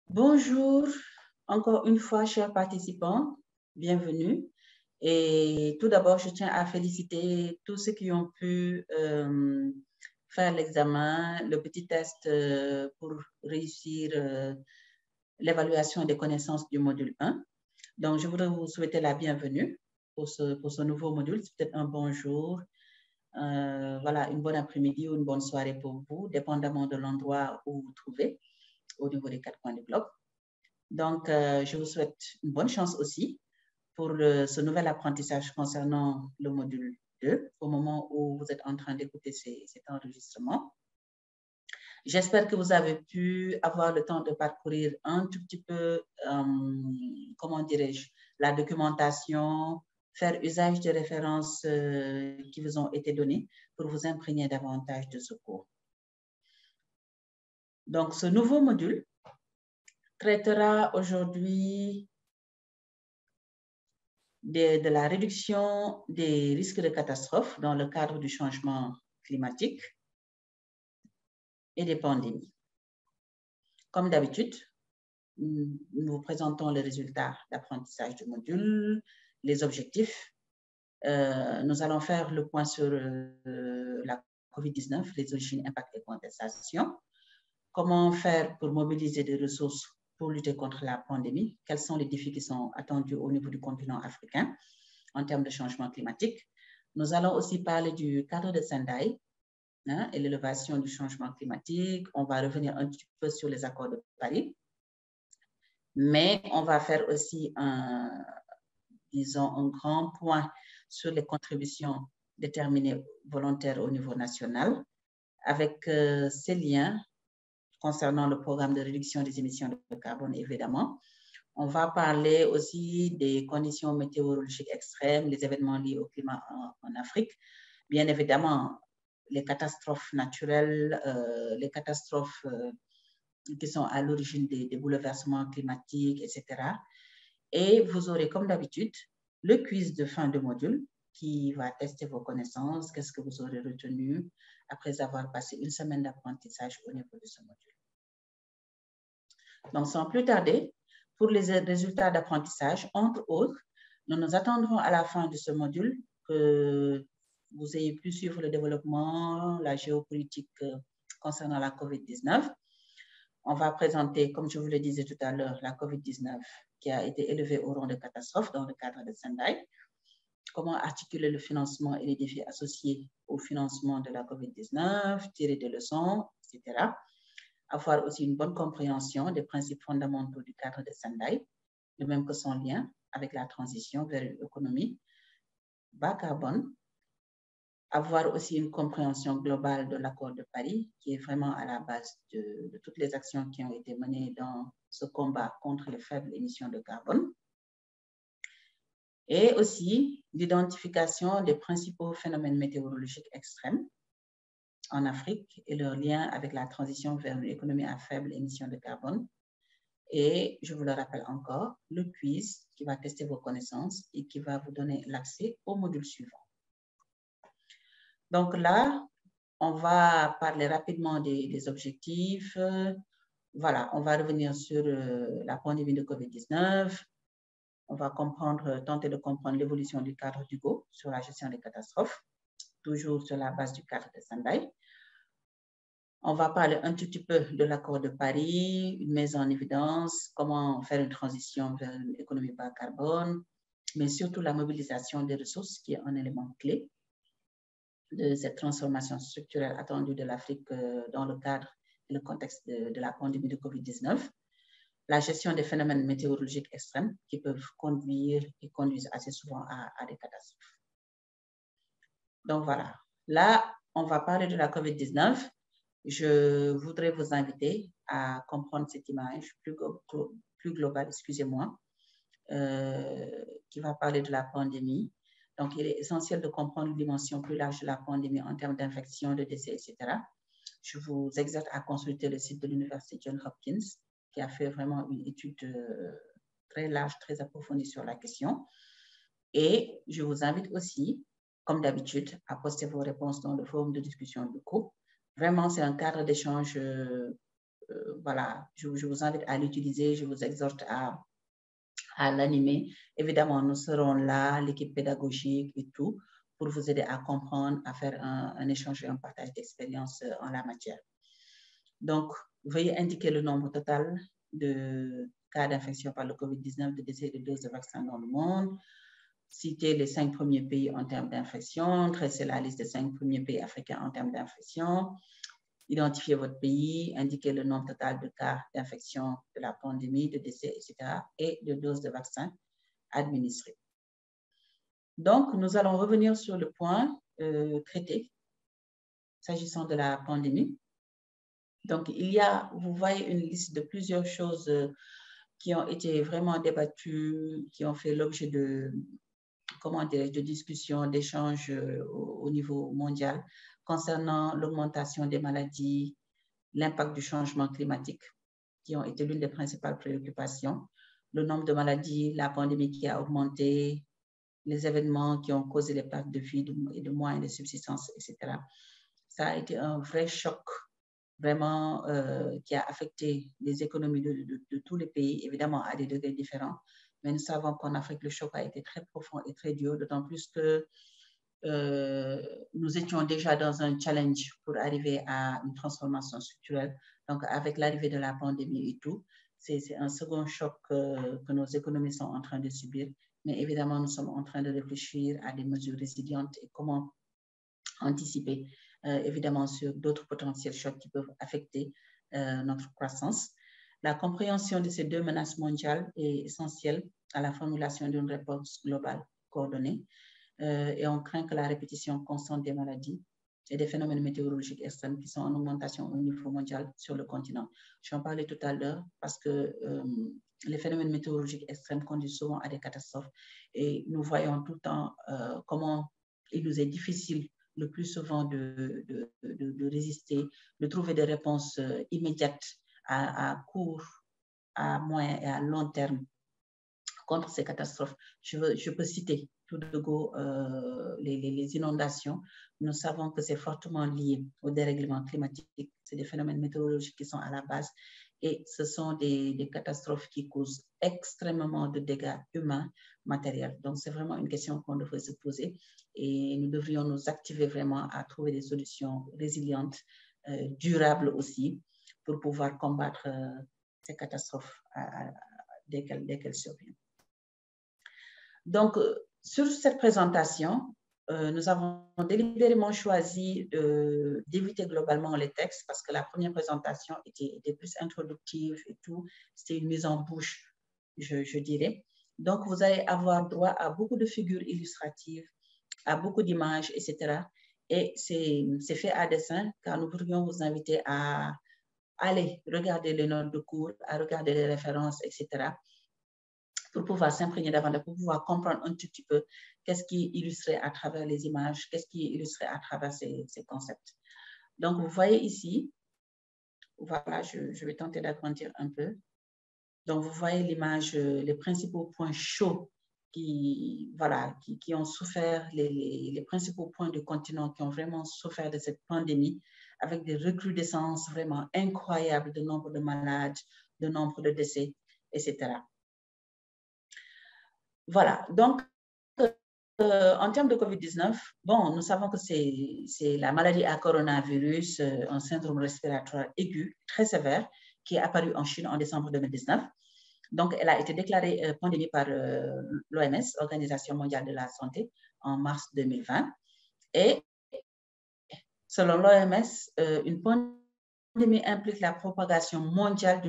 Bonjour, encore une fois, chers participants, bienvenue. Et tout d'abord, je tiens à féliciter tous ceux qui ont pu faire l'examen, le petit test pour réussir l'évaluation des connaissances du module 1. Donc, je voudrais vous souhaiter la bienvenue pour ce nouveau module. C'est peut-être un bonjour, voilà, une bonne après-midi ou une bonne soirée pour vous, dépendamment de l'endroit où vous vous trouvez au niveau des 4 coins du globe. Donc, je vous souhaite une bonne chance aussi pour ce nouvel apprentissage concernant le module 2 au moment où vous êtes en train d'écouter cet enregistrement. J'espère que vous avez pu avoir le temps de parcourir un tout petit peu, comment dirais-je, la documentation, faire usage des références qui vous ont été données pour vous imprégner davantage de ce cours. Donc, ce nouveau module traitera aujourd'hui de la réduction des risques de catastrophe dans le cadre du changement climatique et des pandémies. Comme d'habitude, nous vous présentons les résultats d'apprentissage du module, les objectifs. Nous allons faire le point sur la COVID-19, les origines, impacts et contestations. Comment faire pour mobiliser des ressources pour lutter contre la pandémie? Quels sont les défis qui sont attendus au niveau du continent africain en termes de changement climatique? Nous allons aussi parler du cadre de Sendai et l'élévation du changement climatique. On va revenir un petit peu sur les accords de Paris. Mais on va faire aussi disons, un grand point sur les contributions déterminées volontaires au niveau national avec ces liens concernant le programme de réduction des émissions de carbone, évidemment. On va parler aussi des conditions météorologiques extrêmes, les événements liés au climat en Afrique. Bien évidemment, les catastrophes naturelles, les catastrophes qui sont à l'origine des bouleversements climatiques, etc. Et vous aurez, comme d'habitude, le quiz de fin de module qui va tester vos connaissances, qu'est-ce que vous aurez retenu après avoir passé une semaine d'apprentissage au niveau de ce module. Donc, sans plus tarder, pour les résultats d'apprentissage, entre autres, nous nous attendrons à la fin de ce module que vous ayez pu suivre le développement, la géopolitique concernant la COVID-19. On va présenter, comme je vous le disais tout à l'heure, la COVID-19 qui a été élevée au rang de catastrophe dans le cadre de Sendai. Comment articuler le financement et les défis associés au financement de la COVID-19, tirer des leçons, etc. Avoir aussi une bonne compréhension des principes fondamentaux du cadre de Sendai, de même que son lien avec la transition vers une économie bas carbone. Avoir aussi une compréhension globale de l'accord de Paris, qui est vraiment à la base de toutes les actions qui ont été menées dans ce combat contre les faibles émissions de carbone. Et aussi l'identification des principaux phénomènes météorologiques extrêmes en Afrique et leur lien avec la transition vers une économie à faible émission de carbone. Et je vous le rappelle encore, le quiz qui va tester vos connaissances et qui va vous donner l'accès au module suivant. Donc là, on va parler rapidement des objectifs. Voilà, on va revenir sur la pandémie de COVID-19. On va tenter de comprendre l'évolution du cadre d'Hugo sur la gestion des catastrophes, toujours sur la base du cadre de Sendai. On va parler un tout petit peu de l'accord de Paris, une mise en évidence, comment faire une transition vers une économie bas carbone, mais surtout la mobilisation des ressources qui est un élément clé de cette transformation structurelle attendue de l'Afrique dans le cadre et le contexte de la pandémie de COVID-19. La gestion des phénomènes météorologiques extrêmes qui peuvent conduire et conduisent assez souvent à des catastrophes. Donc voilà, là, on va parler de la COVID-19. Je voudrais vous inviter à comprendre cette image plus globale, excusez-moi, qui va parler de la pandémie. Donc, il est essentiel de comprendre une dimension plus large de la pandémie en termes d'infection, de décès, etc. Je vous exhorte à consulter le site de l'Université Johns Hopkins, qui a fait vraiment une étude très large, très approfondie sur la question. Et je vous invite aussi, comme d'habitude, à poster vos réponses dans le forum de discussion du groupe. Vraiment, c'est un cadre d'échange voilà, je vous invite à l'utiliser, je vous exhorte à l'animer. Évidemment, nous serons là, l'équipe pédagogique et tout, pour vous aider à comprendre, à faire un échange et un partage d'expérience en la matière. Donc, veuillez indiquer le nombre total de cas d'infection par le COVID-19, de décès et de doses de vaccins dans le monde. Citer les 5 premiers pays en termes d'infection, tracer la liste des 5 premiers pays africains en termes d'infection, identifier votre pays, indiquer le nombre total de cas d'infection de la pandémie, de décès, etc. et de doses de vaccins administrées. Donc, nous allons revenir sur le point traité s'agissant de la pandémie. Donc, il y a, vous voyez une liste de plusieurs choses qui ont été vraiment débattues, qui ont fait l'objet de, comment dirais-je, de discussions, d'échanges au niveau mondial concernant l'augmentation des maladies, l'impact du changement climatique, qui ont été l'une des principales préoccupations, le nombre de maladies, la pandémie qui a augmenté, les événements qui ont causé les pertes de vie et de moyens de subsistance, etc. Ça a été un vrai choc, vraiment, qui a affecté les économies de tous les pays, évidemment à des degrés différents. Mais nous savons qu'en Afrique, le choc a été très profond et très dur, d'autant plus que nous étions déjà dans un challenge pour arriver à une transformation structurelle. Donc, avec l'arrivée de la pandémie et tout, c'est un second choc que nos économies sont en train de subir. Mais évidemment, nous sommes en train de réfléchir à des mesures résilientes et comment anticiper, évidemment, sur d'autres potentiels chocs qui peuvent affecter notre croissance. La compréhension de ces deux menaces mondiales est essentielle à la formulation d'une réponse globale coordonnée. Et on craint que la répétition constante des maladies et des phénomènes météorologiques extrêmes qui sont en augmentation au niveau mondial sur le continent. J'en parlais tout à l'heure parce que les phénomènes météorologiques extrêmes conduisent souvent à des catastrophes et nous voyons tout le temps comment il nous est difficile le plus souvent de résister, de trouver des réponses immédiates à court, à moyen et à long terme contre ces catastrophes. Je peux citer tout de go les inondations. Nous savons que c'est fortement lié au dérèglement climatique. C'est des phénomènes météorologiques qui sont à la base et ce sont des catastrophes qui causent extrêmement de dégâts humains, matériels. Donc, c'est vraiment une question qu'on devrait se poser et nous devrions nous activer vraiment à trouver des solutions résilientes, durables aussi, pour pouvoir combattre ces catastrophes dès qu'elles surviennent. Donc, sur cette présentation, nous avons délibérément choisi d'éviter globalement les textes parce que la première présentation était plus introductive et tout. C'était une mise en bouche, je dirais. Donc, vous allez avoir droit à beaucoup de figures illustratives, à beaucoup d'images, etc. Et c'est fait à dessein car nous voudrions vous inviter à aller regarder les notes de cours, à regarder les références, etc. pour pouvoir s'imprégner davantage, pour pouvoir comprendre un tout petit peu qu'est-ce qui est illustré à travers les images, qu'est-ce qui est illustré à travers ces concepts. Donc, vous voyez ici, voilà, je vais tenter d'agrandir un peu. Donc, vous voyez l'image, les principaux points chauds qui ont souffert, les principaux points du continent qui ont vraiment souffert de cette pandémie, avec des recrudescences vraiment incroyables de nombre de malades, de nombre de décès, etc. Voilà, donc, en termes de COVID-19, bon, nous savons que c'est la maladie à coronavirus, un syndrome respiratoire aigu très sévère qui est apparu en Chine en décembre 2019. Donc, elle a été déclarée pandémie par l'OMS, Organisation mondiale de la santé, en mars 2020. Et selon l'OMS, une pandémie implique la propagation mondiale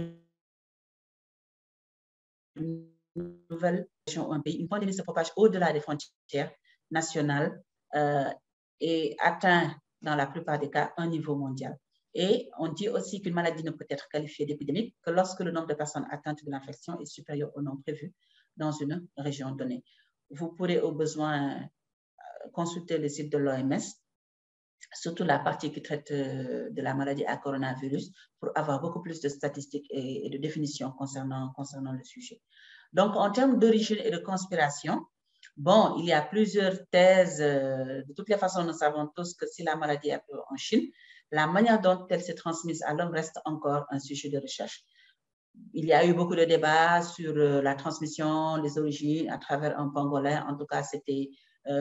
d'une nouvelle région ou un pays. Une pandémie se propage au-delà des frontières nationales et atteint, dans la plupart des cas, un niveau mondial. Et on dit aussi qu'une maladie ne peut être qualifiée d'épidémique que lorsque le nombre de personnes atteintes de l'infection est supérieur au nombre prévu dans une région donnée. Vous pourrez au besoin consulter le site de l'OMS, surtout la partie qui traite de la maladie à coronavirus, pour avoir beaucoup plus de statistiques et de définitions concernant le sujet. Donc, en termes d'origine et de conspiration, bon, il y a plusieurs thèses. De toutes les façons, nous savons tous que si la maladie est apparue en Chine, la manière dont elle s'est transmise à l'homme reste encore un sujet de recherche. Il y a eu beaucoup de débats sur la transmission, les origines à travers un pangolin. En tout cas, c'était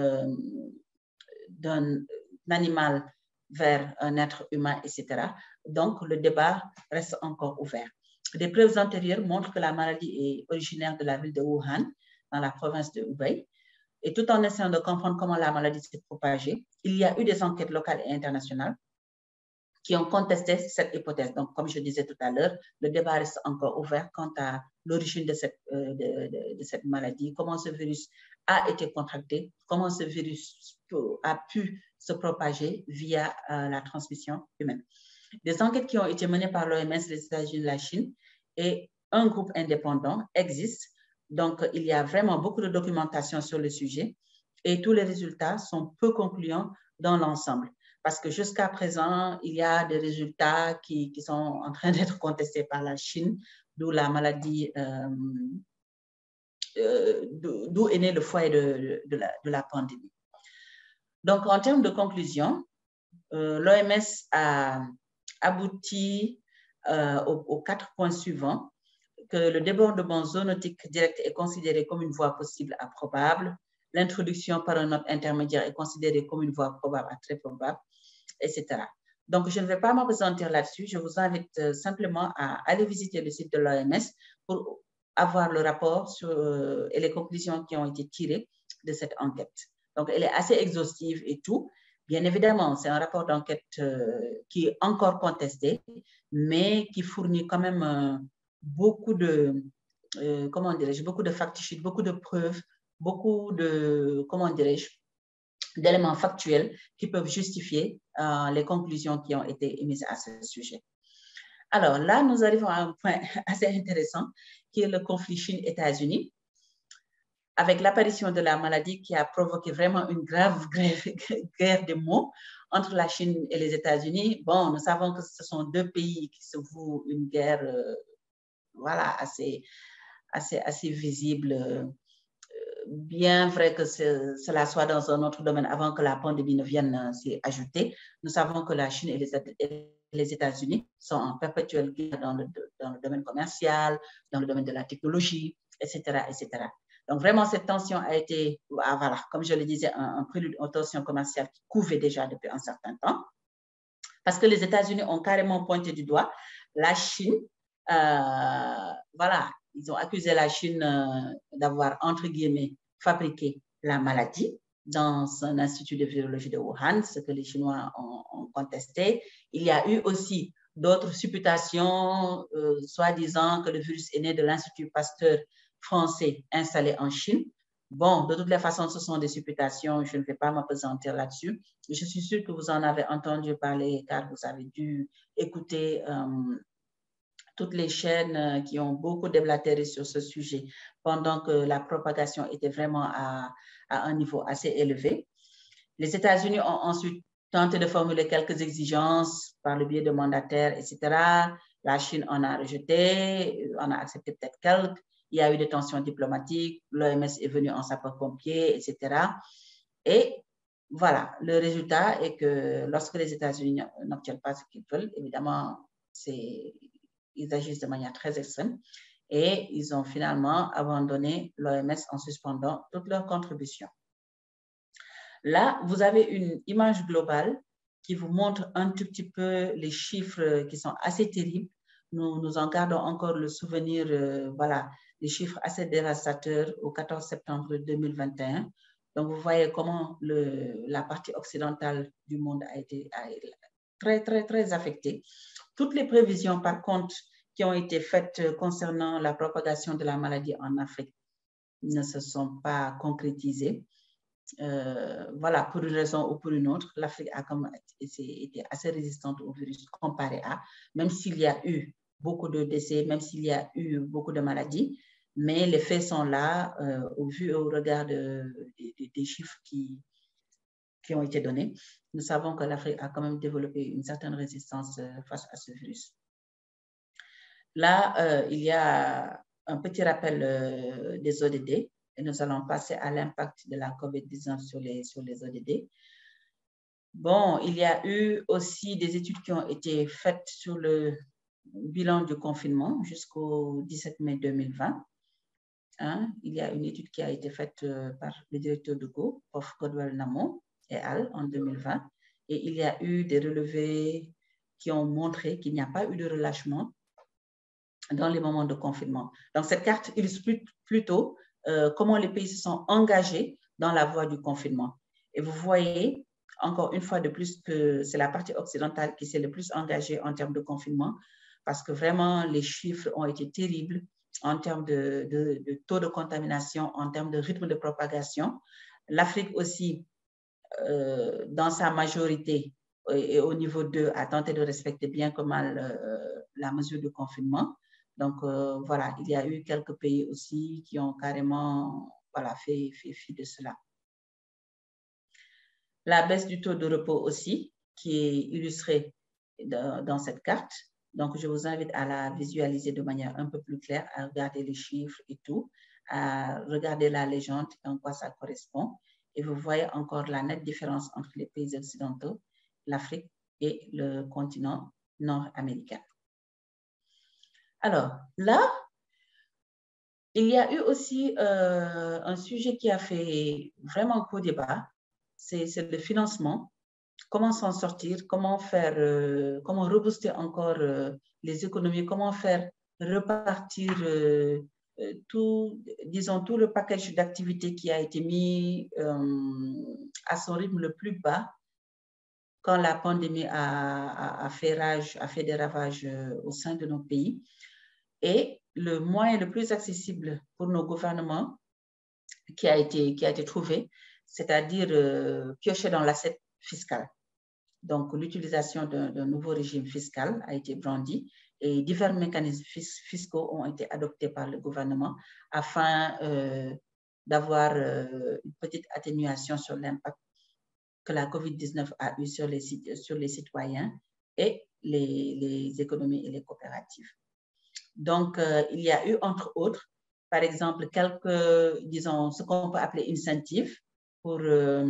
d'un animal vers un être humain, etc. Donc, le débat reste encore ouvert. Des preuves antérieures montrent que la maladie est originaire de la ville de Wuhan, dans la province de Hubei. Et tout en essayant de comprendre comment la maladie s'est propagée, il y a eu des enquêtes locales et internationales qui ont contesté cette hypothèse. Donc, comme je disais tout à l'heure, le débat reste encore ouvert quant à l'origine de cette maladie, comment ce virus a été contracté, comment ce virus a pu se propager via la transmission humaine. Des enquêtes qui ont été menées par l'OMS, les États-Unis, la Chine et un groupe indépendant existent. Donc, il y a vraiment beaucoup de documentation sur le sujet et tous les résultats sont peu concluants dans l'ensemble. Parce que jusqu'à présent, il y a des résultats qui sont en train d'être contestés par la Chine, d'où la maladie, d'où est né le foyer de la pandémie. Donc, en termes de conclusion, l'OMS a abouti aux 4 points suivants, que le débordement zoonotique direct est considéré comme une voie possible à probable, l'introduction par un hôte intermédiaire est considérée comme une voie probable à très probable, etc. Donc, je ne vais pas m'apesantir là-dessus. Je vous invite simplement à aller visiter le site de l'OMS pour avoir le rapport et les conclusions qui ont été tirées de cette enquête. Donc, elle est assez exhaustive et tout. Bien évidemment, c'est un rapport d'enquête qui est encore contesté, mais qui fournit quand même beaucoup de, comment dirais-je, beaucoup de fact-sheets, beaucoup de preuves, beaucoup de, comment dirais-je, d'éléments factuels qui peuvent justifier les conclusions qui ont été émises à ce sujet. Alors là, nous arrivons à un point assez intéressant qui est le conflit Chine-États-Unis, avec l'apparition de la maladie qui a provoqué vraiment une grave guerre de mots entre la Chine et les États-Unis. Bon, nous savons que ce sont deux pays qui se vouent une guerre voilà, assez visible. Bien vrai que cela soit dans un autre domaine avant que la pandémie ne vienne s'y ajouter, nous savons que la Chine et les États-Unis sont en perpétuelle guerre dans le domaine commercial, dans le domaine de la technologie, etc., etc. Donc, vraiment, cette tension a été, voilà, comme je le disais, un prélude aux tensions commerciales qui couvaient déjà depuis un certain temps, parce que les États-Unis ont carrément pointé du doigt la Chine. Voilà, ils ont accusé la Chine d'avoir, entre guillemets, fabriqué la maladie dans un institut de virologie de Wuhan, ce que les Chinois ont contesté. Il y a eu aussi d'autres supputations, soi-disant que le virus est né de l'Institut Pasteur français installé en Chine. Bon, de toutes les façons, ce sont des supputations, je ne vais pas m'apesantir là-dessus. Je suis sûre que vous en avez entendu parler car vous avez dû écouter toutes les chaînes qui ont beaucoup déblatéré sur ce sujet pendant que la propagation était vraiment à un niveau assez élevé. Les États-Unis ont ensuite tenté de formuler quelques exigences par le biais de mandataires, etc. La Chine en a rejeté, en a accepté peut-être quelques. Il y a eu des tensions diplomatiques, l'OMS est venu en sapeur-pompier, etc. Et voilà, le résultat est que lorsque les États-Unis n'obtiennent pas ce qu'ils veulent, évidemment, ils agissent de manière très extrême et ils ont finalement abandonné l'OMS en suspendant toutes leurs contributions. Là, vous avez une image globale qui vous montre un tout petit peu les chiffres qui sont assez terribles. Nous en gardons encore le souvenir, voilà, les chiffres assez dévastateurs au 14 septembre 2021. Donc, vous voyez comment la partie occidentale du monde a été très, très, très affectée. Toutes les prévisions, par contre, qui ont été faites concernant la propagation de la maladie en Afrique ne se sont pas concrétisées. Voilà, pour une raison ou pour une autre, l'Afrique a été assez résistante au virus comparé à, même s'il y a eu beaucoup de décès, même s'il y a eu beaucoup de maladies, mais les faits sont là au vu et au regard des chiffres qui ont été donnés. Nous savons que l'Afrique a quand même développé une certaine résistance face à ce virus. Là, il y a un petit rappel des ODD et nous allons passer à l'impact de la COVID-19 sur les ODD. Bon, il y a eu aussi des études qui ont été faites sur le bilan du confinement jusqu'au 17 mai 2020. Hein, il y a une étude qui a été faite par le directeur de Go, Prof. Godwell Namo et al. En 2020. Et il y a eu des relevés qui ont montré qu'il n'y a pas eu de relâchement dans les moments de confinement. Donc, cette carte illustre plutôt comment les pays se sont engagés dans la voie du confinement. Et vous voyez, encore une fois de plus, que c'est la partie occidentale qui s'est le plus engagée en termes de confinement, parce que vraiment, les chiffres ont été terribles en termes de taux de contamination, en termes de rythme de propagation. L'Afrique aussi, dans sa majorité et au niveau 2, a tenté de respecter bien que mal la mesure de confinement. Donc, voilà, il y a eu quelques pays aussi qui ont carrément voilà, fait fi de cela. La baisse du taux de repos aussi, qui est illustrée dans cette carte. Donc, je vous invite à la visualiser de manière un peu plus claire, à regarder les chiffres et tout, à regarder la légende et en quoi ça correspond. Et vous voyez encore la nette différence entre les pays occidentaux, l'Afrique et le continent nord-américain. Alors, là, il y a eu aussi un sujet qui a fait vraiment gros débat, c'est le financement. Comment s'en sortir, comment faire, comment rebooster encore les économies, comment faire repartir tout, disons, tout le package d'activités qui a été mis à son rythme le plus bas quand la pandémie a fait rage, a fait des ravages au sein de nos pays. Et le moyen le plus accessible pour nos gouvernements qui a été trouvé, c'est-à-dire piocher dans l'assiette fiscale. Donc, l'utilisation d'un nouveau régime fiscal a été brandi et divers mécanismes fiscaux ont été adoptés par le gouvernement afin d'avoir une petite atténuation sur l'impact que la COVID-19 a eu sur les citoyens et les économies et les coopératives. Donc, il y a eu, entre autres, par exemple, quelques, disons, ce qu'on peut appeler incentives pour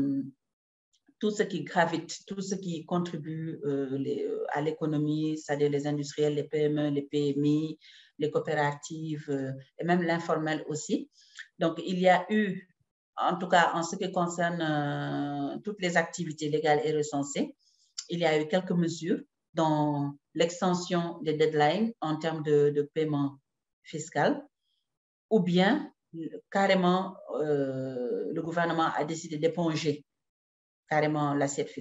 tout ce qui gravite, tout ce qui contribue à l'économie, c'est-à-dire les industriels, les PME, les PMI, les coopératives et même l'informel aussi. Donc, il y a eu, en tout cas en ce qui concerne toutes les activités légales et recensées, il y a eu quelques mesures dont l'extension des deadlines en termes de paiement fiscal, ou bien carrément le gouvernement a décidé d'éponger carrément l'assiette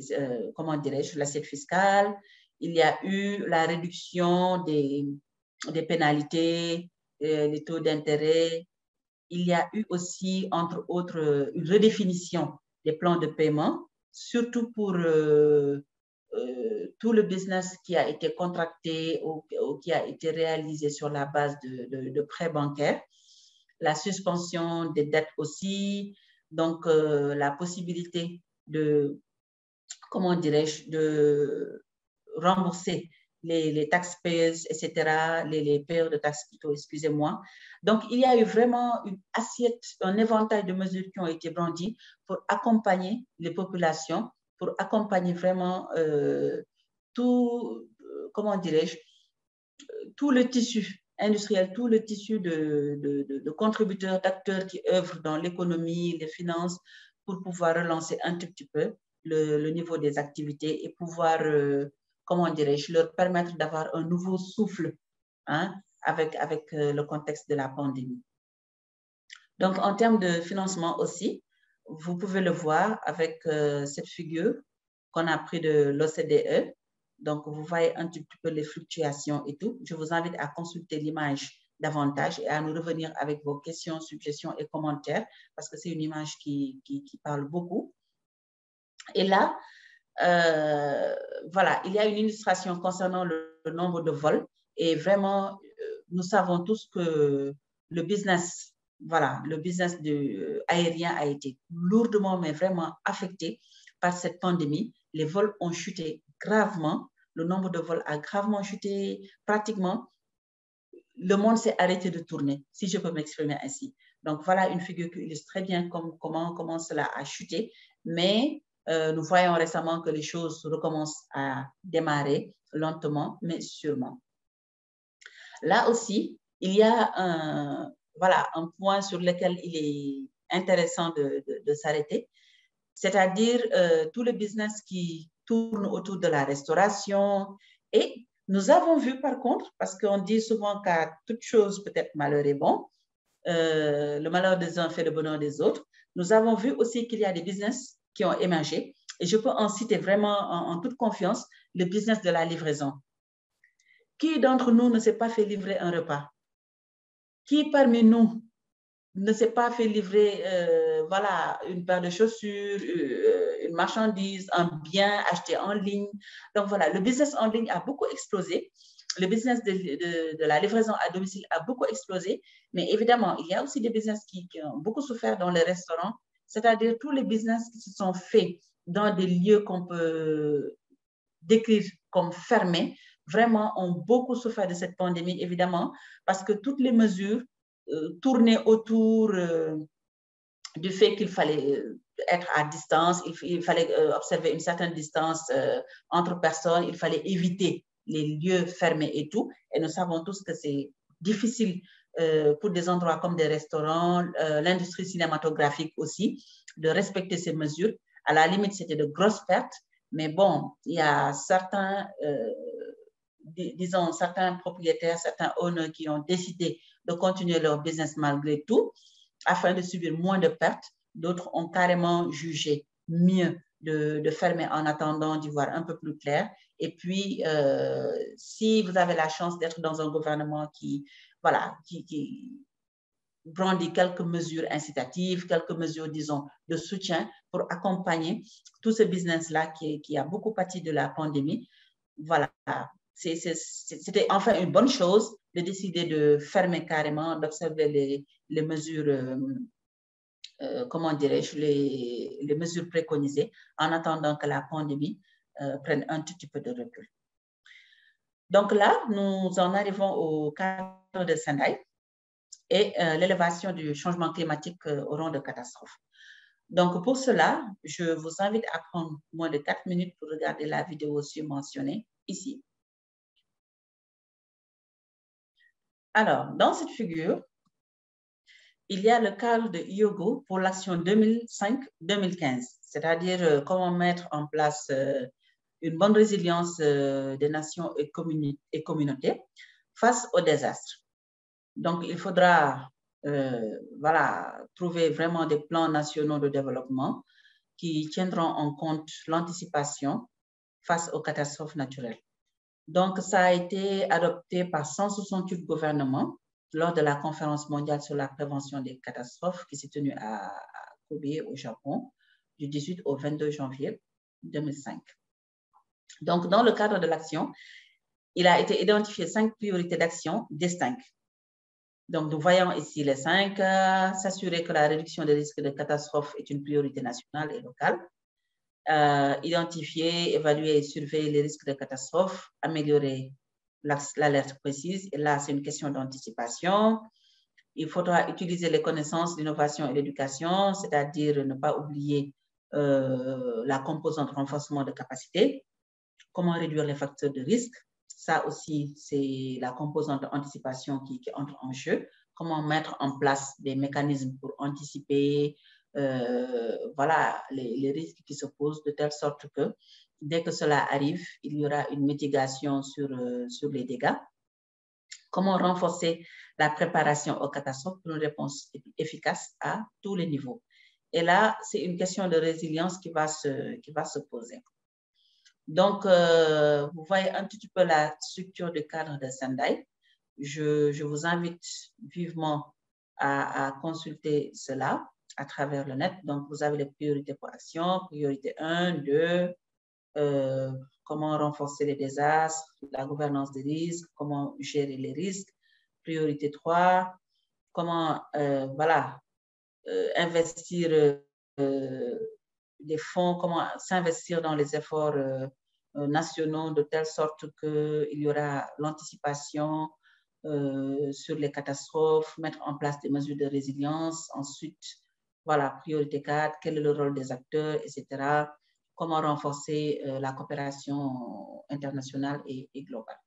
fiscale. Il y a eu la réduction des pénalités, des taux d'intérêt. Il y a eu aussi, entre autres, une redéfinition des plans de paiement, surtout pour tout le business qui a été contracté ou qui a été réalisé sur la base de prêts bancaires. La suspension des dettes aussi, donc la possibilité de, comment dirais-je, de rembourser les taxpayers, etc., les payeurs de taxes plutôt, excusez-moi. Donc, il y a eu vraiment une assiette, un éventail de mesures qui ont été brandies pour accompagner les populations, pour accompagner vraiment tout, comment dirais-je, tout le tissu industriel, tout le tissu de contributeurs, d'acteurs qui œuvrent dans l'économie, les finances, pour pouvoir relancer un tout petit peu le niveau des activités et pouvoir, comment dirais-je, leur permettre d'avoir un nouveau souffle hein, avec le contexte de la pandémie. Donc, en termes de financement aussi, vous pouvez le voir avec cette figure qu'on a pris de l'OCDE. Donc, vous voyez un petit peu les fluctuations et tout. Je vous invite à consulter l'image davantage et à nous revenir avec vos questions, suggestions et commentaires parce que c'est une image qui parle beaucoup. Et là, voilà, il y a une illustration concernant le nombre de vols et vraiment, nous savons tous que le business, voilà, le business aérien a été lourdement, mais vraiment affecté par cette pandémie. Les vols ont chuté gravement, le nombre de vols a gravement chuté pratiquement. Le monde s'est arrêté de tourner, si je peux m'exprimer ainsi. Donc, voilà une figure qui illustre très bien comment cela a chuté. Mais Nous voyons récemment que les choses recommencent à démarrer lentement, mais sûrement. Là aussi, il y a un point sur lequel il est intéressant de s'arrêter, c'est-à-dire tout le business qui tourne autour de la restauration. Et nous avons vu par contre, parce qu'on dit souvent qu'à toute chose peut-être malheur est bon, le malheur des uns fait le bonheur des autres. Nous avons vu aussi qu'il y a des business qui ont émergé. Et je peux en citer vraiment en toute confiance le business de la livraison. Qui d'entre nous ne s'est pas fait livrer un repas? Qui parmi nous ne s'est pas fait livrer une paire de chaussures, une marchandise, un bien acheté en ligne? Donc voilà, le business en ligne a beaucoup explosé. Le business de la livraison à domicile a beaucoup explosé. Mais évidemment, il y a aussi des business qui ont beaucoup souffert dans les restaurants, c'est-à-dire tous les business qui se sont faits dans des lieux qu'on peut décrire comme fermés, vraiment ont beaucoup souffert de cette pandémie, évidemment, parce que toutes les mesures tournaient autour du fait qu'il fallait être à distance, il fallait observer une certaine distance entre personnes, il fallait éviter les lieux fermés et tout. Et nous savons tous que c'est difficile pour des endroits comme des restaurants, l'industrie cinématographique aussi, de respecter ces mesures. À la limite, c'était de grosses pertes. Mais bon, il y a certains, disons, certains propriétaires, certains owners qui ont décidé de continuer leur business malgré tout, afin de subir moins de pertes. D'autres ont carrément jugé mieux de fermer en attendant d'y voir un peu plus clair. Et puis, si vous avez la chance d'être dans un gouvernement qui brandit quelques mesures incitatives, quelques mesures, disons, de soutien pour accompagner tout ce business-là qui a beaucoup pâti de la pandémie. Voilà, c'était enfin une bonne chose de décider de fermer carrément, d'observer les mesures, comment dirais-je, les mesures préconisées en attendant que la pandémie prenne un tout petit peu de recul. Donc là, nous en arrivons au cadre de Sendai et l'élévation du changement climatique au rang de catastrophe. Donc, pour cela, je vous invite à prendre moins de 4 minutes pour regarder la vidéo surmentionnée ici. Alors, dans cette figure, il y a le cadre de Hyogo pour l'action 2005-2015, c'est-à-dire comment mettre en place une bonne résilience des nations et communautés face au désastre. Donc, il faudra trouver vraiment des plans nationaux de développement qui tiendront en compte l'anticipation face aux catastrophes naturelles. Donc, ça a été adopté par 168 gouvernements lors de la conférence mondiale sur la prévention des catastrophes qui s'est tenue à Kobe, au Japon, du 18 au 22 janvier 2005. Donc, dans le cadre de l'action, il a été identifié 5 priorités d'action distinctes. Donc, nous voyons ici les 5. S'assurer que la réduction des risques de catastrophes est une priorité nationale et locale. Identifier, évaluer et surveiller les risques de catastrophes, améliorer l'alerte précise. Et là, c'est une question d'anticipation. Il faudra utiliser les connaissances, l'innovation et l'éducation, c'est-à-dire ne pas oublier la composante renforcement de capacité. Comment réduire les facteurs de risque? Ça aussi, c'est la composante d'anticipation qui entre en jeu. Comment mettre en place des mécanismes pour anticiper les risques qui se posent de telle sorte que dès que cela arrive, il y aura une mitigation sur les dégâts. Comment renforcer la préparation aux catastrophes pour une réponse efficace à tous les niveaux. Et là, c'est une question de résilience qui va se poser. Donc, vous voyez un petit peu la structure du cadre de Sendai. Je vous invite vivement à consulter cela à travers le net. Donc, vous avez les priorités pour action, priorité 1, 2, comment renforcer les désastres, la gouvernance des risques, comment gérer les risques. Priorité 3, comment investir des fonds, comment s'investir dans les efforts nationaux de telle sorte qu'il y aura l'anticipation sur les catastrophes, mettre en place des mesures de résilience. Ensuite, voilà, priorité 4, quel est le rôle des acteurs, etc. comment renforcer la coopération internationale et globale.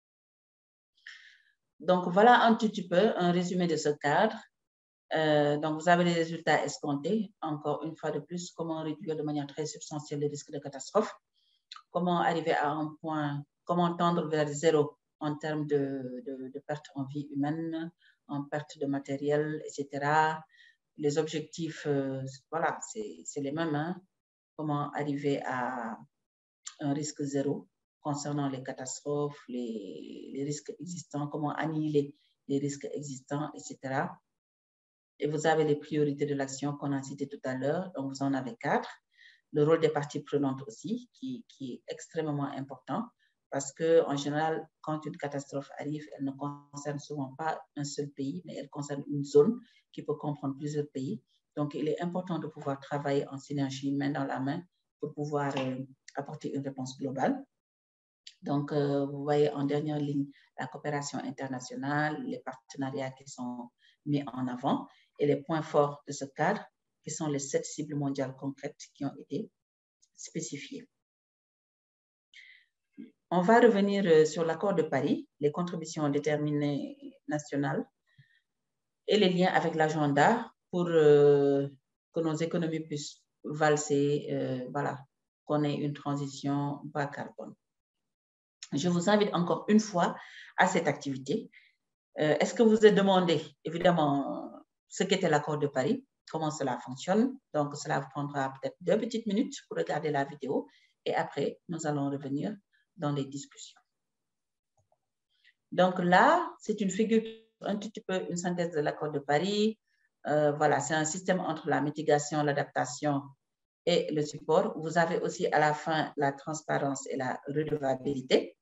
Donc, voilà un tout petit peu un résumé de ce cadre. Donc, vous avez les résultats escomptés. Encore une fois de plus, comment réduire de manière très substantielle les risques de catastrophe, comment arriver à un point, comment tendre vers zéro en termes de perte en vie humaine, en perte de matériel, etc. Les objectifs, voilà, c'est les mêmes. Hein? Comment arriver à un risque zéro concernant les catastrophes, les risques existants, comment annihiler les risques existants, etc. Et vous avez les priorités de l'action qu'on a citées tout à l'heure, donc vous en avez 4. Le rôle des parties prenantes aussi, qui est extrêmement important, parce qu'en général, quand une catastrophe arrive, elle ne concerne souvent pas un seul pays, mais elle concerne une zone qui peut comprendre plusieurs pays. Donc, il est important de pouvoir travailler en synergie, main dans la main, pour pouvoir apporter une réponse globale. Donc, vous voyez en dernière ligne la coopération internationale, les partenariats qui sont mis en avant et les points forts de ce cadre, qui sont les 7 cibles mondiales concrètes qui ont été spécifiées. On va revenir sur l'accord de Paris, les contributions déterminées nationales et les liens avec l'agenda pour que nos économies puissent valser, voilà, qu'on ait une transition bas carbone. Je vous invite encore une fois à cette activité. Est-ce que vous êtes demandé, évidemment, ce qu'était l'accord de Paris, comment cela fonctionne? Donc, cela vous prendra peut-être 2 petites minutes pour regarder la vidéo et après, nous allons revenir dans les discussions. Donc là, c'est une figure, un petit peu une synthèse de l'accord de Paris. Voilà, c'est un système entre la mitigation, l'adaptation et le support. Vous avez aussi à la fin la transparence et la redevabilité.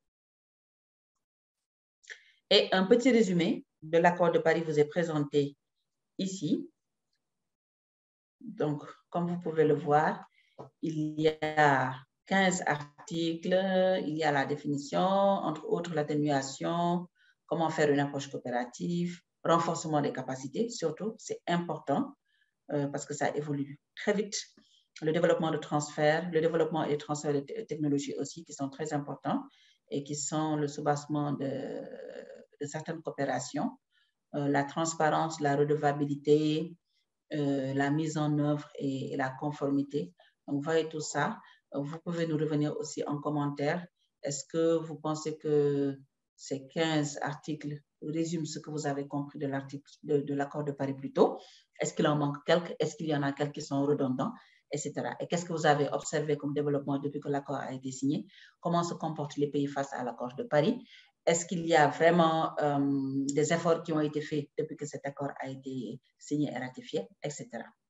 Et un petit résumé de l'accord de Paris vous est présenté ici. Donc, comme vous pouvez le voir, il y a 15 articles, il y a la définition, entre autres l'atténuation, comment faire une approche coopérative, renforcement des capacités, surtout, c'est important parce que ça évolue très vite. Le développement de transfert, le développement et le transfert de technologies aussi qui sont très importants et qui sont le soubassement de certaines coopérations, la transparence, la redevabilité, la mise en œuvre et la conformité. Donc, vous voyez tout ça. Vous pouvez nous revenir aussi en commentaire. Est-ce que vous pensez que ces 15 articles résument ce que vous avez compris de l'accord de Paris plus tôt? Est-ce qu'il en manque quelques? Est-ce qu'il y en a quelques qui sont redondants, etc. Et qu'est-ce que vous avez observé comme développement depuis que l'accord a été signé? Comment se comportent les pays face à l'accord de Paris? Est-ce qu'il y a vraiment des efforts qui ont été faits depuis que cet accord a été signé et ratifié, etc.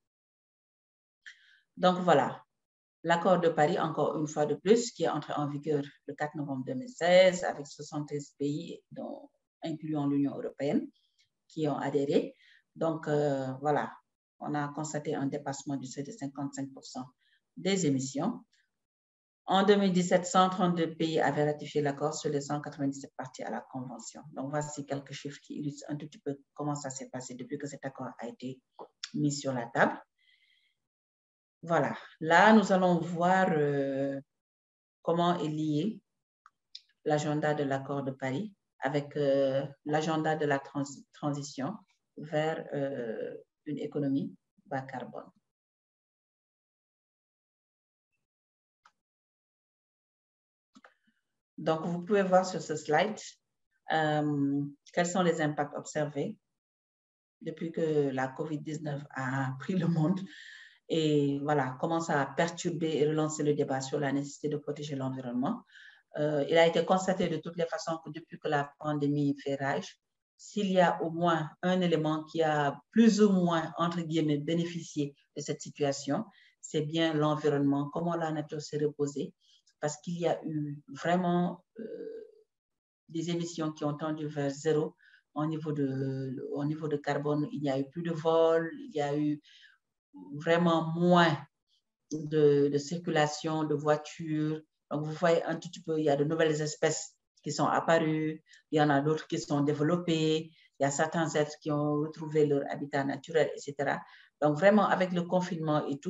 Donc voilà, l'accord de Paris, encore une fois de plus, qui est entré en vigueur le 4 novembre 2016 avec 73 pays, dont, incluant l'Union européenne, qui ont adhéré. Donc voilà, on a constaté un dépassement du seuil de 55% des émissions. En 2017, 132 pays avaient ratifié l'accord sur les 197 parties à la Convention. Donc, voici quelques chiffres qui illustrent un tout petit peu comment ça s'est passé depuis que cet accord a été mis sur la table. Voilà. Là, nous allons voir comment est lié l'agenda de l'accord de Paris avec l'agenda de la transition vers une économie bas carbone. Donc, vous pouvez voir sur ce slide quels sont les impacts observés depuis que la COVID-19 a pris le monde et voilà, comment ça a perturbé et relancé le débat sur la nécessité de protéger l'environnement. Il a été constaté de toutes les façons que depuis que la pandémie fait rage, s'il y a au moins un élément qui a plus ou moins, entre guillemets, bénéficié de cette situation, c'est bien l'environnement, comment la nature s'est reposée, parce qu'il y a eu vraiment des émissions qui ont tendu vers zéro au niveau de carbone. Il n'y a eu plus de vols, il y a eu vraiment moins de circulation, de voitures. Donc, vous voyez un tout petit peu, il y a de nouvelles espèces qui sont apparues, il y en a d'autres qui sont développées, il y a certains êtres qui ont retrouvé leur habitat naturel, etc. Donc, vraiment, avec le confinement et tout,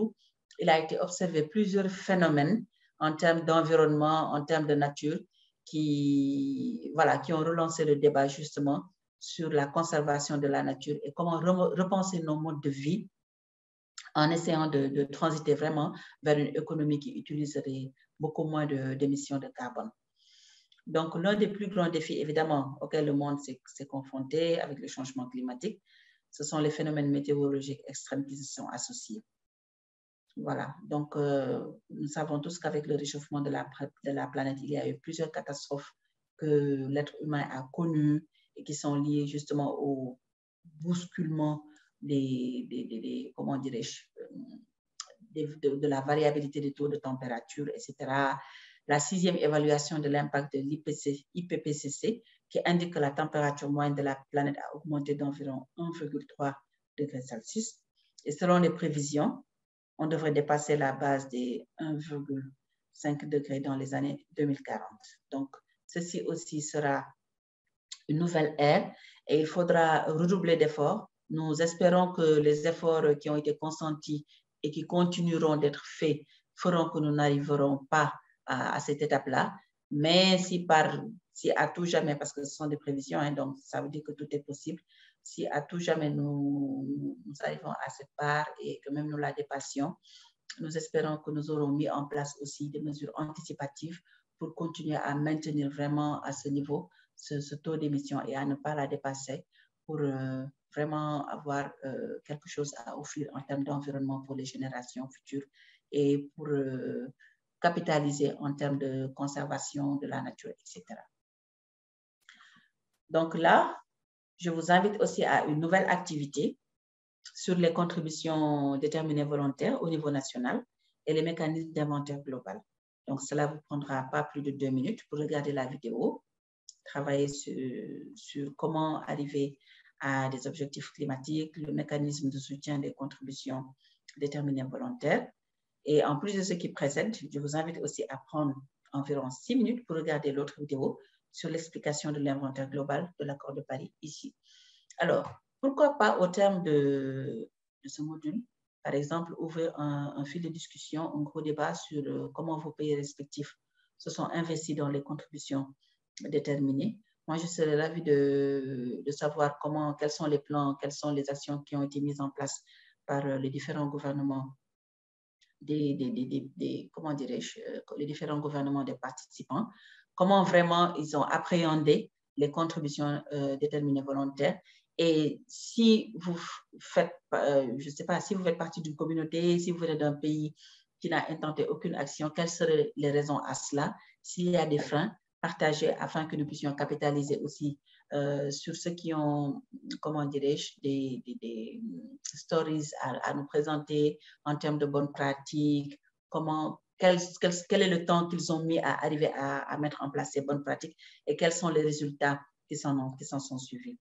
il a été observé plusieurs phénomènes en termes d'environnement, en termes de nature, qui ont relancé le débat justement sur la conservation de la nature et comment repenser nos modes de vie en essayant de transiter vraiment vers une économie qui utiliserait beaucoup moins d'émissions de carbone. Donc, l'un des plus grands défis, évidemment, auxquels le monde s'est confronté avec le changement climatique, ce sont les phénomènes météorologiques extrêmes qui se sont associés. Voilà, donc nous savons tous qu'avec le réchauffement de la planète, il y a eu plusieurs catastrophes que l'être humain a connues et qui sont liées justement au bousculement comment dirais-je, de la variabilité des taux de température, etc. La 6e évaluation de l'impact de l'IPCC qui indique que la température moyenne de la planète a augmenté d'environ 1,3 degrés Celsius. Et selon les prévisions, on devrait dépasser la base des 1,5 degrés dans les années 2040. Donc, ceci aussi sera une nouvelle ère et il faudra redoubler d'efforts. Nous espérons que les efforts qui ont été consentis et qui continueront d'être faits feront que nous n'arriverons pas à cette étape-là. Mais si à tout jamais, parce que ce sont des prévisions, hein, donc ça veut dire que tout est possible, si à tout jamais nous arrivons à cette part et que même nous la dépassions, nous espérons que nous aurons mis en place aussi des mesures anticipatives pour continuer à maintenir vraiment à ce niveau ce taux d'émission et à ne pas la dépasser pour vraiment avoir quelque chose à offrir en termes d'environnement pour les générations futures et pour capitaliser en termes de conservation de la nature, etc. Donc là, je vous invite aussi à une nouvelle activité sur les contributions déterminées volontaires au niveau national et les mécanismes d'inventaire global. Donc, cela vous prendra pas plus de 2 minutes pour regarder la vidéo, travailler sur comment arriver à des objectifs climatiques, le mécanisme de soutien des contributions déterminées volontaires. Et en plus de ce qui précède, je vous invite aussi à prendre environ 6 minutes pour regarder l'autre vidéo sur l'explication de l'inventaire global de l'accord de Paris ici. Alors, pourquoi pas au terme de ce module, par exemple, ouvrir un fil de discussion, un gros débat sur comment vos pays respectifs se sont investis dans les contributions déterminées. Moi, je serais ravie de savoir quels sont les plans, quelles sont les actions qui ont été mises en place par les différents gouvernements comment dirais-je, les différents gouvernements des participants, comment vraiment ils ont appréhendé les contributions déterminées volontaires. Et si vous faites, je ne sais pas, si vous faites partie d'une communauté, si vous venez d'un pays qui n'a intenté aucune action, quelles seraient les raisons à cela? S'il y a des freins, partagés afin que nous puissions capitaliser aussi sur ceux qui ont, comment dirais-je, des stories à nous présenter en termes de bonnes pratiques, quel est le temps qu'ils ont mis à arriver à mettre en place ces bonnes pratiques et quels sont les résultats qui s'en sont suivis.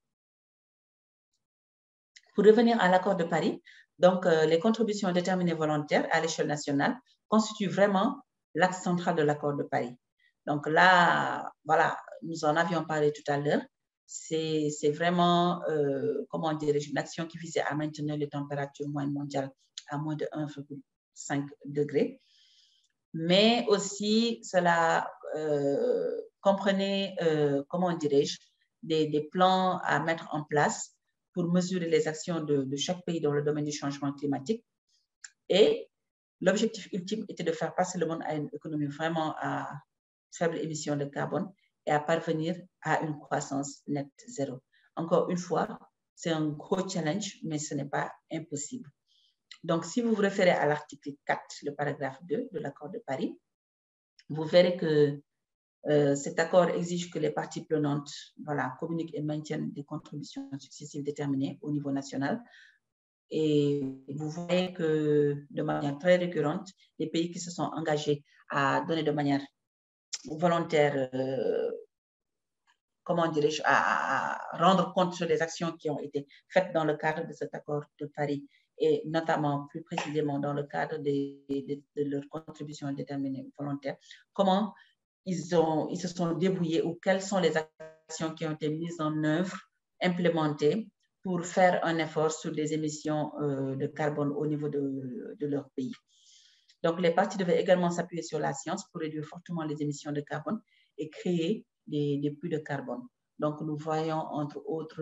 Pour revenir à l'accord de Paris, donc les contributions déterminées volontaires à l'échelle nationale constituent vraiment l'axe central de l'accord de Paris. Donc là, voilà, nous en avions parlé tout à l'heure. C'est vraiment, comment dirais-je, une action qui visait à maintenir les températures moyennes mondiales à moins de 1,5 degrés. Mais aussi, cela comprenait, comment dirais-je, des plans à mettre en place pour mesurer les actions de chaque pays dans le domaine du changement climatique. Et l'objectif ultime était de faire passer le monde à une économie vraiment à faible émission de carbone et à parvenir à une croissance nette zéro. Encore une fois, c'est un gros challenge, mais ce n'est pas impossible. Donc, si vous vous référez à l'article 4, le paragraphe 2 de l'accord de Paris, vous verrez que cet accord exige que les parties prenantes communiquent et maintiennent des contributions successives déterminées au niveau national. Et vous voyez que de manière très récurrente, les pays qui se sont engagés à donner de manière volontaire, comment dirais-je, à rendre compte sur les actions qui ont été faites dans le cadre de cet accord de Paris et notamment plus précisément dans le cadre de leur contribution déterminée volontaire, comment ils se sont débrouillés ou quelles sont les actions qui ont été mises en œuvre, implémentées pour faire un effort sur les émissions de carbone au niveau de leur pays. Donc, les parties devaient également s'appuyer sur la science pour réduire fortement les émissions de carbone et créer des puits de carbone. Donc, nous voyons entre autres,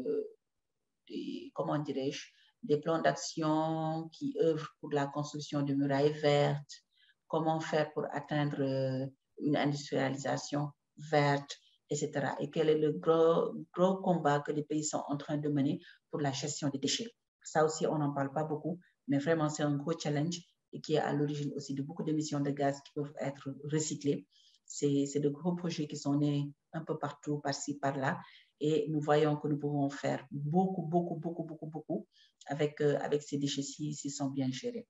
comment dirais-je, des plans d'action qui œuvrent pour la construction de murailles vertes, comment faire pour atteindre une industrialisation verte, etc. Et quel est le gros combat que les pays sont en train de mener pour la gestion des déchets. Ça aussi, on n'en parle pas beaucoup, mais vraiment, c'est un gros challenge et qui est à l'origine aussi de beaucoup d'émissions de gaz qui peuvent être recyclées. C'est de gros projets qui sont nés un peu partout, par-ci, par-là. Et nous voyons que nous pouvons faire beaucoup avec ces déchets-ci s'ils sont bien gérés.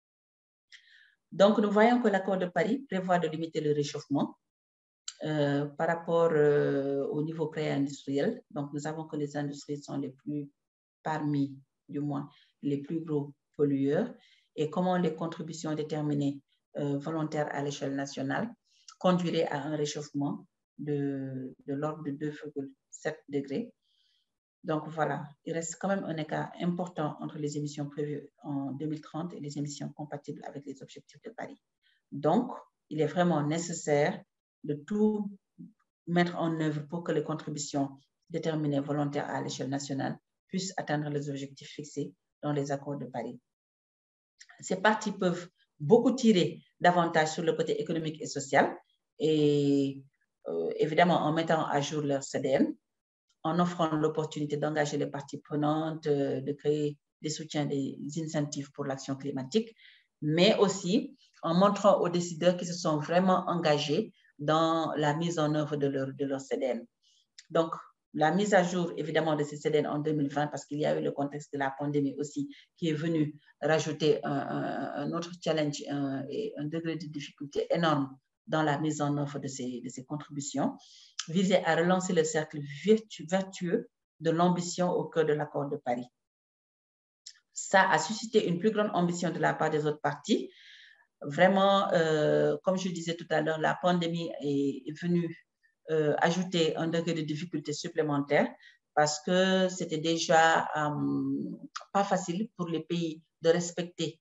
Donc, nous voyons que l'accord de Paris prévoit de limiter le réchauffement par rapport au niveau pré-industriel. Donc, nous savons que les industries sont parmi les plus gros pollueurs et comment les contributions déterminées volontaires à l'échelle nationale conduiraient à un réchauffement de l'ordre de 2,7 degrés. Donc voilà, il reste quand même un écart important entre les émissions prévues en 2030 et les émissions compatibles avec les objectifs de Paris. Donc, il est vraiment nécessaire de tout mettre en œuvre pour que les contributions déterminées volontaires à l'échelle nationale puissent atteindre les objectifs fixés dans les accords de Paris. Ces parties peuvent beaucoup tirer davantage sur le côté économique et social et évidemment en mettant à jour leur CDN, en offrant l'opportunité d'engager les parties prenantes, de créer des soutiens, des incentives pour l'action climatique, mais aussi en montrant aux décideurs qui se sont vraiment engagés dans la mise en œuvre de leur CDN. Donc, la mise à jour, évidemment, de ces CDN en 2020, parce qu'il y a eu le contexte de la pandémie aussi, qui est venu rajouter un autre challenge et un degré de difficulté énorme dans la mise en œuvre de ces contributions, visait à relancer le cercle vertueux de l'ambition au cœur de l'accord de Paris. Ça a suscité une plus grande ambition de la part des autres parties. Vraiment, comme je disais tout à l'heure, la pandémie est venue ajouter un degré de difficulté supplémentaire parce que c'était déjà pas facile pour les pays de respecter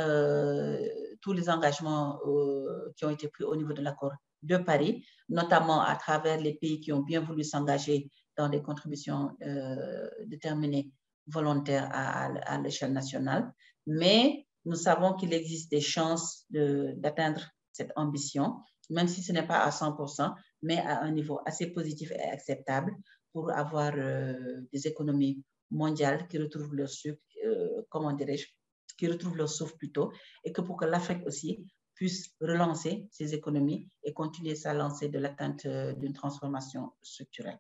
tous les engagements qui ont été pris au niveau de l'accord de Paris, notamment à travers les pays qui ont bien voulu s'engager dans des contributions déterminées volontaires à l'échelle nationale. Mais nous savons qu'il existe des chances d'atteindre cette ambition, même si ce n'est pas à 100%, mais à un niveau assez positif et acceptable pour avoir des économies mondiales qui retrouvent leur sucre, comment dirais-je, qui retrouvent leur souffle plutôt, et que pour que l'Afrique aussi puisse relancer ses économies et continuer sa lancée de l'atteinte d'une transformation structurelle.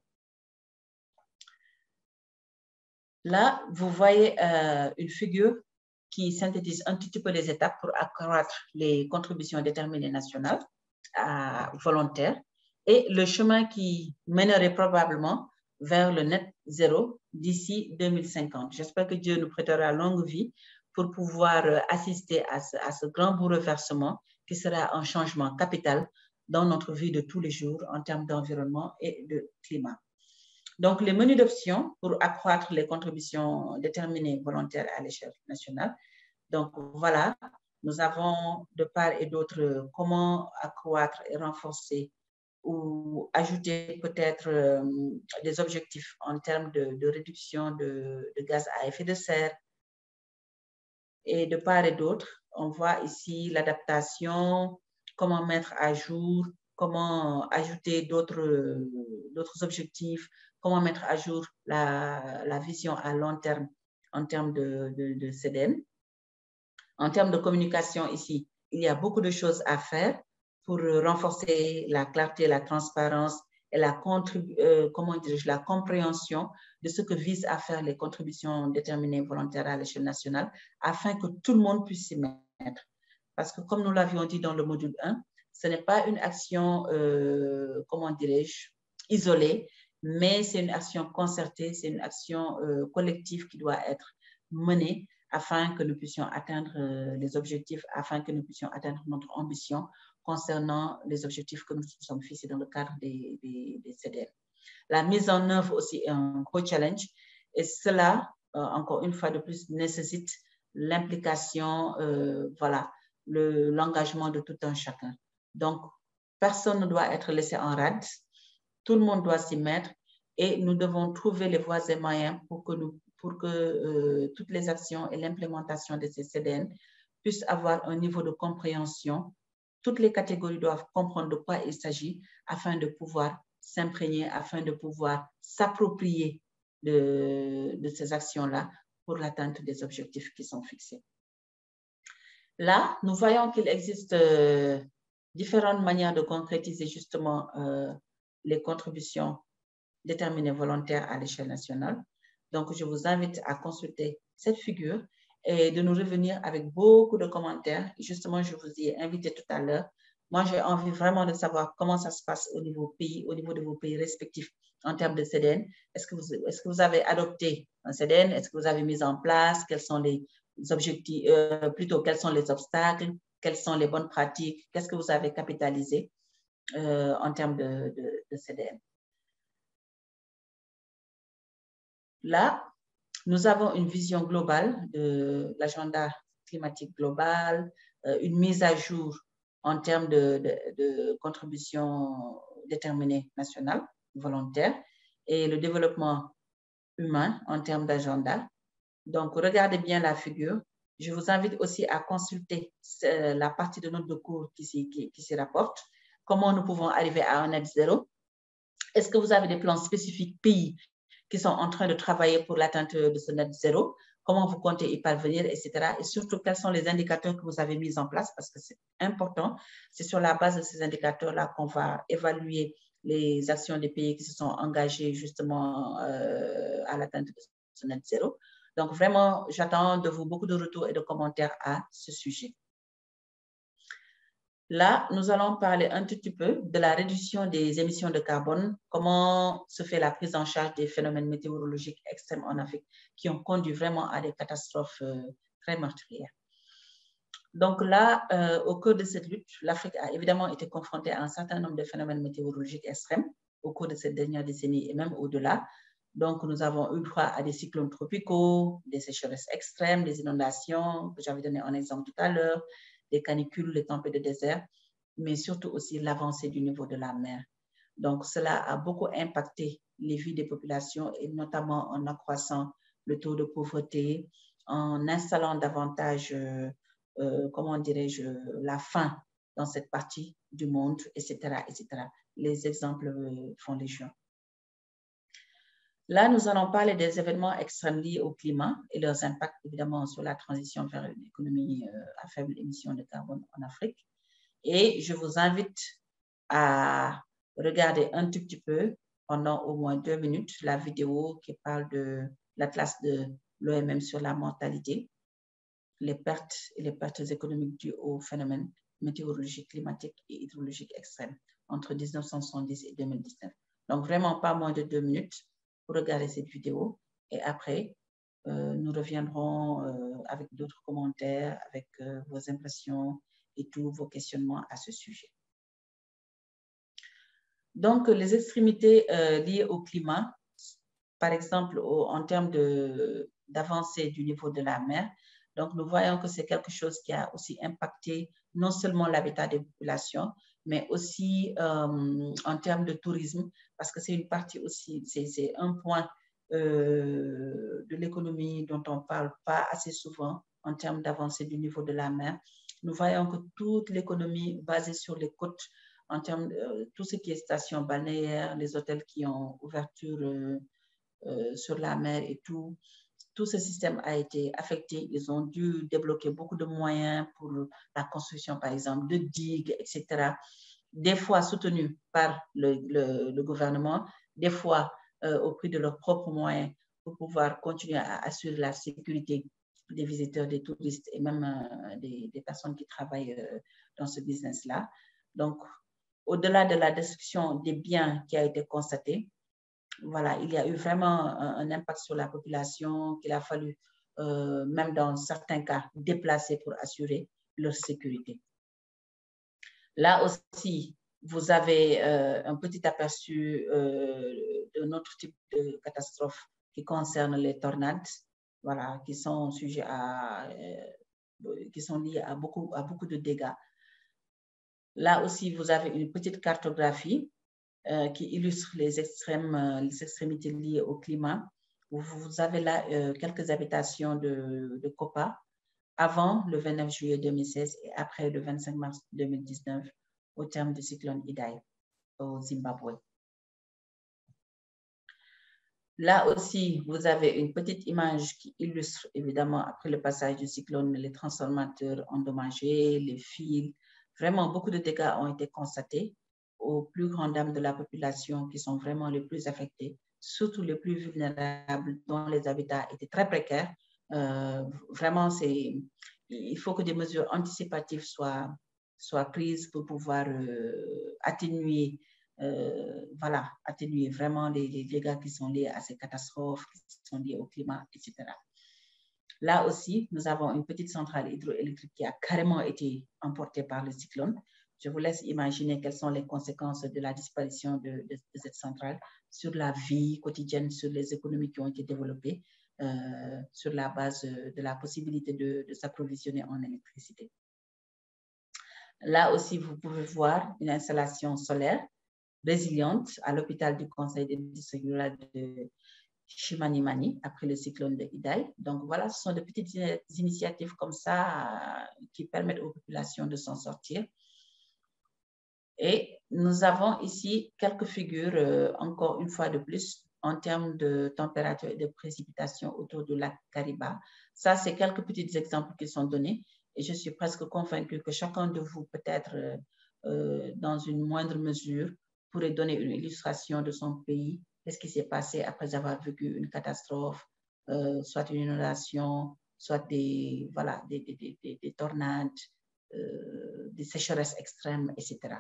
Là, vous voyez une figure qui synthétise un petit peu les étapes pour accroître les contributions déterminées nationales volontaires et le chemin qui mènerait probablement vers le net zéro d'ici 2050. J'espère que Dieu nous prêtera longue vie pour pouvoir assister à ce grand bouleversement qui sera un changement capital dans notre vie de tous les jours en termes d'environnement et de climat. Donc, les menus d'options pour accroître les contributions déterminées volontaires à l'échelle nationale. Donc, voilà, nous avons de part et d'autre comment accroître et renforcer ou ajouter peut-être des objectifs en termes de réduction de gaz à effet de serre. Et de part et d'autre, on voit ici l'adaptation, comment mettre à jour, comment ajouter d'autres objectifs, comment mettre à jour la vision à long terme en termes de CDN. En termes de communication ici, il y a beaucoup de choses à faire pour renforcer la clarté, la transparence et la compréhension de ce que visent à faire les contributions déterminées volontaires à l'échelle nationale afin que tout le monde puisse s'y mettre. Parce que comme nous l'avions dit dans le module 1, ce n'est pas une action, comment dirais-je, isolée, mais c'est une action concertée, c'est une action collective qui doit être menée afin que nous puissions atteindre les objectifs, afin que nous puissions atteindre notre ambition concernant les objectifs que nous sommes fixés dans le cadre des CDN. La mise en œuvre aussi est un gros challenge et cela, encore une fois de plus, nécessite l'implication voilà, l'engagement de tout un chacun. Donc, personne ne doit être laissé en rade. Tout le monde doit s'y mettre et nous devons trouver les voies et moyens pour que toutes les actions et l'implémentation de ces CDN puissent avoir un niveau de compréhension. Toutes les catégories doivent comprendre de quoi il s'agit afin de pouvoir s'imprégner, afin de pouvoir s'approprier de ces actions-là pour l'atteinte des objectifs qui sont fixés. Là, nous voyons qu'il existe différentes manières de concrétiser justement les contributions déterminées volontaires à l'échelle nationale. Donc, je vous invite à consulter cette figure et de nous revenir avec beaucoup de commentaires. Justement, je vous y ai invité tout à l'heure. Moi, j'ai envie vraiment de savoir comment ça se passe au niveau pays, au niveau de vos pays respectifs en termes de CDN. Est-ce que vous avez adopté un CDN? Est-ce que vous avez mis en place? Quels sont les objectifs, plutôt quels sont les obstacles? Quelles sont les bonnes pratiques? Qu'est-ce que vous avez capitalisé en termes de CDN? Là, nous avons une vision globale de l'agenda climatique global, une mise à jour en termes de contribution déterminée nationale, volontaire, et le développement humain en termes d'agenda. Donc, regardez bien la figure. Je vous invite aussi à consulter la partie de notre cours qui s'y rapporte. Comment nous pouvons arriver à un net zéro? Est-ce que vous avez des plans spécifiques pays qui sont en train de travailler pour l'atteinte de ce net zéro? Comment vous comptez y parvenir, etc. Et surtout, quels sont les indicateurs que vous avez mis en place? Parce que c'est important. C'est sur la base de ces indicateurs-là qu'on va évaluer les actions des pays qui se sont engagés justement à l'atteinte de ce net zéro. Donc, vraiment, j'attends de vous beaucoup de retours et de commentaires à ce sujet. Là, nous allons parler un tout petit peu de la réduction des émissions de carbone, comment se fait la prise en charge des phénomènes météorologiques extrêmes en Afrique qui ont conduit vraiment à des catastrophes très meurtrières. Donc là, au cours de cette lutte, l'Afrique a évidemment été confrontée à un certain nombre de phénomènes météorologiques extrêmes au cours de cette dernière décennie et même au-delà. Donc, nous avons eu droit à des cyclones tropicaux, des sécheresses extrêmes, des inondations, que j'avais donné un exemple tout à l'heure, des canicules, les tempêtes de désert, mais surtout aussi l'avancée du niveau de la mer. Donc, cela a beaucoup impacté les vies des populations et notamment en accroissant le taux de pauvreté, en installant davantage, comment dirais-je, la faim dans cette partie du monde, etc., etc. Les exemples font légion. Là, nous allons parler des événements extrêmes liés au climat et leurs impacts, évidemment, sur la transition vers une économie à faible émission de carbone en Afrique. Et je vous invite à regarder un tout petit peu, pendant au moins 2 minutes, la vidéo qui parle de l'atlas de l'OMM sur la mortalité, les pertes et les pertes économiques dues aux phénomènes météorologiques, climatiques et hydrologiques extrêmes entre 1970 et 2019. Donc, vraiment pas moins de 2 minutes pour regarder cette vidéo. Et après, nous reviendrons avec d'autres commentaires, avec vos impressions et tous vos questionnements à ce sujet. Donc, les extrémités liées au climat, par exemple, en termes d'avancée du niveau de la mer, donc nous voyons que c'est quelque chose qui a aussi impacté non seulement l'habitat des populations, mais aussi en termes de tourisme, parce que c'est une partie aussi, c'est un point de l'économie dont on ne parle pas assez souvent en termes d'avancée du niveau de la mer. Nous voyons que toute l'économie basée sur les côtes, en termes de tout ce qui est station balnéaire, les hôtels qui ont ouverture sur la mer et tout ce système a été affecté. Ils ont dû débloquer beaucoup de moyens pour la construction, par exemple, de digues, etc. Des fois soutenus par le gouvernement, des fois au prix de leurs propres moyens pour pouvoir continuer à assurer la sécurité des visiteurs, des touristes et même des personnes qui travaillent dans ce business-là. Donc, au-delà de la destruction des biens qui a été constatée, voilà, il y a eu vraiment un impact sur la population qu'il a fallu, même dans certains cas, déplacer pour assurer leur sécurité. Là aussi, vous avez un petit aperçu d'un autre type de catastrophe qui concerne les tornades, voilà, qui sont sujets à qui sont liées à beaucoup de dégâts. Là aussi, vous avez une petite cartographie qui illustre les extrémités liées au climat. Vous avez là quelques habitations de Copa avant le 29 juillet 2016 et après le 25 mars 2019 au terme du cyclone Idai au Zimbabwe. Là aussi, vous avez une petite image qui illustre évidemment après le passage du cyclone les transformateurs endommagés, les fils. Vraiment, beaucoup de dégâts ont été constatés aux plus grandes dames de la population qui sont vraiment les plus affectées, surtout les plus vulnérables dont les habitats étaient très précaires. Vraiment, il faut que des mesures anticipatives soient prises pour pouvoir atténuer atténuer vraiment les dégâts qui sont liés à ces catastrophes, qui sont liés au climat, etc. Là aussi, nous avons une petite centrale hydroélectrique qui a carrément été emportée par le cyclone. Je vous laisse imaginer quelles sont les conséquences de la disparition de cette centrale sur la vie quotidienne, sur les économies qui ont été développées, sur la base de la possibilité de s'approvisionner en électricité. Là aussi, vous pouvez voir une installation solaire résiliente à l'hôpital du Conseil des districts ruraux de Chimanimani après le cyclone de Idai. Donc voilà, ce sont de petites initiatives comme ça qui permettent aux populations de s'en sortir. Et nous avons ici quelques figures, encore une fois de plus, en termes de température et de précipitation autour du lac Kariba. Ça, c'est quelques petits exemples qui sont donnés. Et je suis presque convaincue que chacun de vous, peut-être dans une moindre mesure, pourrait donner une illustration de son pays, de ce qui s'est passé après avoir vécu une catastrophe, soit une inondation, soit des tornades, des sécheresses extrêmes, etc.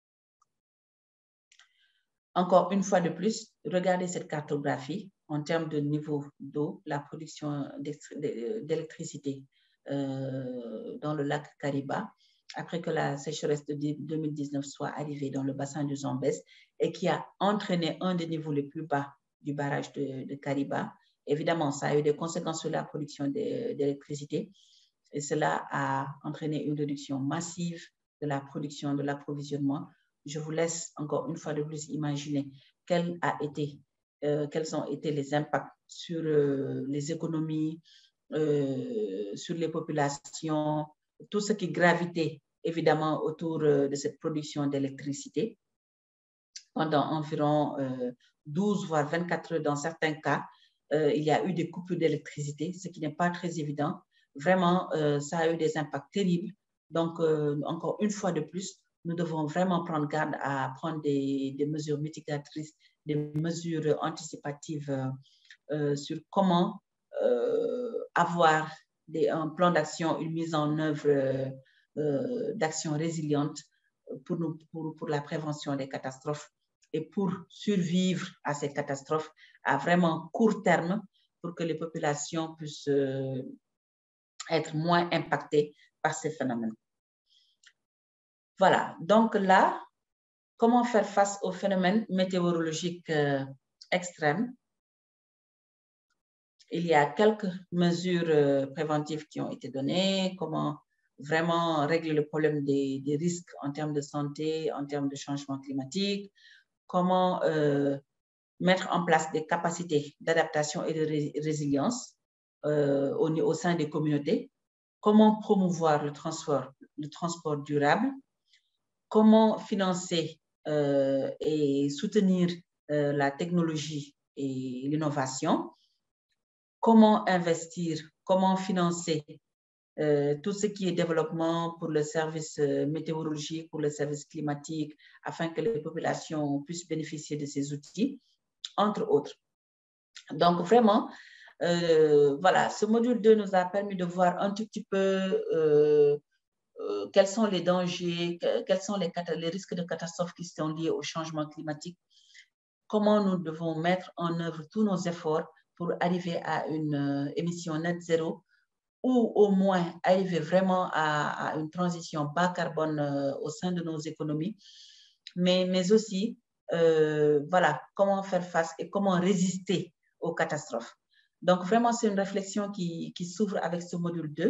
Encore une fois de plus, regardez cette cartographie en termes de niveau d'eau, la production d'électricité dans le lac Kariba, après que la sécheresse de 2019 soit arrivée dans le bassin du Zambèze et qui a entraîné un des niveaux les plus bas du barrage de Kariba. Évidemment, ça a eu des conséquences sur la production d'électricité et cela a entraîné une réduction massive de la production, de l'approvisionnement. Je vous laisse encore une fois de plus imaginer quels ont été les impacts sur les économies, sur les populations, tout ce qui gravitait évidemment autour de cette production d'électricité. Pendant environ 12 voire 24 heures dans certains cas, il y a eu des coupures d'électricité, ce qui n'est pas très évident. Vraiment, ça a eu des impacts terribles. Donc, encore une fois de plus, nous devons vraiment prendre garde à prendre des mesures mitigatrices, des mesures anticipatives sur comment avoir un plan d'action, une mise en œuvre d'actions résilientes pour la prévention des catastrophes et pour survivre à ces catastrophes à vraiment court terme pour que les populations puissent être moins impactées par ces phénomènes. Voilà, donc là, comment faire face aux phénomènes météorologiques extrêmes? Il y a quelques mesures préventives qui ont été données, comment vraiment régler le problème des risques en termes de santé, en termes de changement climatique, comment mettre en place des capacités d'adaptation et de résilience au sein des communautés, comment promouvoir le transport durable, comment financer et soutenir la technologie et l'innovation, comment investir, comment financer tout ce qui est développement pour le service météorologique, pour le service climatique, afin que les populations puissent bénéficier de ces outils, entre autres. Donc, vraiment, voilà, ce module 2 nous a permis de voir un tout petit peu quels sont les dangers, quels sont les risques de catastrophes qui sont liés au changement climatique, comment nous devons mettre en œuvre tous nos efforts pour arriver à une émission net zéro ou au moins arriver vraiment à une transition bas carbone au sein de nos économies, mais aussi, voilà, comment faire face et comment résister aux catastrophes. Donc, vraiment, c'est une réflexion qui s'ouvre avec ce module 2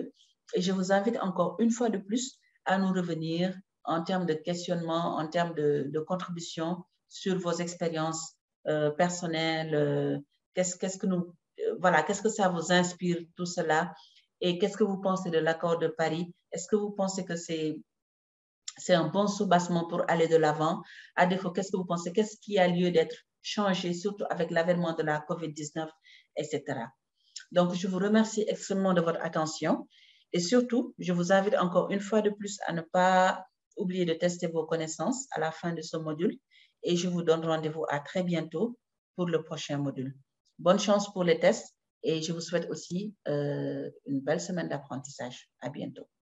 Et je vous invite encore une fois de plus à nous revenir en termes de questionnement, en termes de contribution sur vos expériences personnelles. Qu'est-ce que ça vous inspire, tout cela? Et qu'est-ce que vous pensez de l'accord de Paris? Est-ce que vous pensez que c'est un bon soubassement pour aller de l'avant? À défaut, qu'est-ce que vous pensez? Qu'est-ce qui a lieu d'être changé, surtout avec l'avènement de la COVID-19, etc. Donc, je vous remercie extrêmement de votre attention. Et surtout, je vous invite encore une fois de plus à ne pas oublier de tester vos connaissances à la fin de ce module. Et je vous donne rendez-vous à très bientôt pour le prochain module. Bonne chance pour les tests et je vous souhaite aussi une belle semaine d'apprentissage. À bientôt.